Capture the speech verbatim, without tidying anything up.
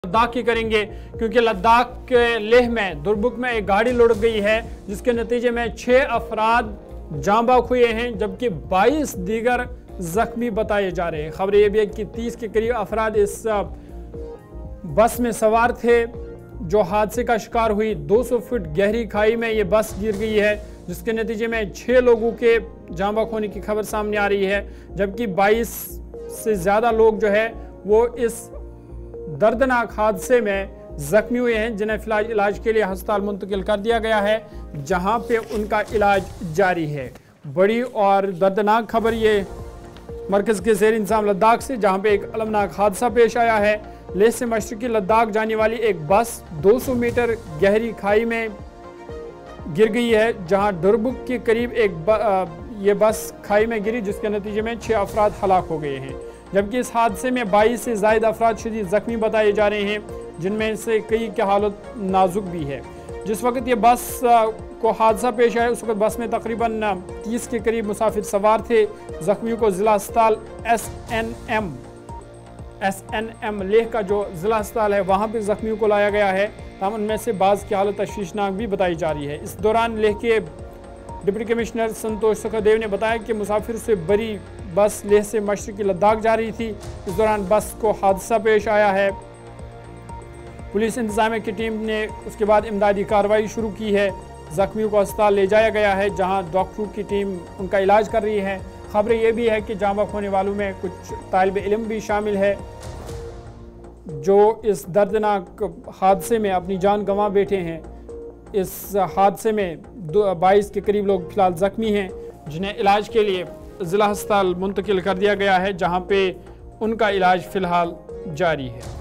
लद्दाख की करेंगे, क्योंकि लद्दाख के लेह में दुरबुक में एक गाड़ी लुढ़क गई है जिसके नतीजे में छः अफराद जाँ बाक हुए हैं, जबकि बाईस दीगर जख्मी बताए जा रहे हैं। खबर यह भी है कि तीस के करीब अफराद इस बस में सवार थे जो हादसे का शिकार हुई। दो सौ फुट गहरी खाई में ये बस गिर गई है, जिसके नतीजे में छः लोगों के जाँ बाक होने की खबर सामने आ रही है, जबकि बाईस से ज़्यादा लोग जो है वो इस दर्दनाक हादसे में जख्मी हुए हैं, जिन्हें फिलहाल इलाज के लिए अस्पताल मुंतकिल कर दिया गया है, जहां पे उनका इलाज जारी है। बड़ी और दर्दनाक खबर ये मरकज़ के ज़ेर इंतज़ाम लद्दाख से, जहां पे एक अलमनाक हादसा पेश आया है। लेह से मशरक़ी लद्दाख जाने वाली एक बस दो सौ मीटर गहरी खाई में गिर गई है, जहां दुरबुक के करीब एक ब, आ, ये बस खाई में गिरी, जिसके नतीजे में छः अफराद हलाक हो गए हैं, जबकि इस हादसे में बाईस से ज़ायद अफराद शदीद ज़ख्मी बताए जा रहे हैं, जिनमें से कई की हालत नाजुक भी है। जिस वक्त ये बस को हादसा पेश आया उस वक्त बस में तकरीबन तीस के करीब मुसाफिर सवार थे। ज़ख्मियों को ज़िला अस्पताल S N M S N M Leh का जो ज़िला अस्पताल है वहाँ पर ज़ख्मियों को लाया गया है, तमाम उनमें से बाज़ की हालत तशवीशनाक भी बताई जा रही है। इस दौरान लेह के डिप्टी कमिश्नर संतोष सुखदेव ने बताया कि मुसाफिर से बड़ी बस लेह से मशरक़ी लद्दाख जा रही थी। इस दौरान बस को हादसा पेश आया है। पुलिस इंतजामिया की टीम ने उसके बाद इमदादी कार्रवाई शुरू की है। ज़ख्मियों को अस्पताल ले जाया गया है, जहां डॉक्टरों की टीम उनका इलाज कर रही है। खबर ये भी है कि जाँ बाक होने वालों में कुछ तालिब इल्म भी शामिल है जो इस दर्दनाक हादसे में अपनी जान गंवा बैठे हैं। इस हादसे में दो बाईस के करीब लोग फिलहाल ज़ख्मी हैं, जिन्हें इलाज के लिए ज़िला अस्पताल मुंतकिल कर दिया गया है, जहां पे उनका इलाज फ़िलहाल जारी है।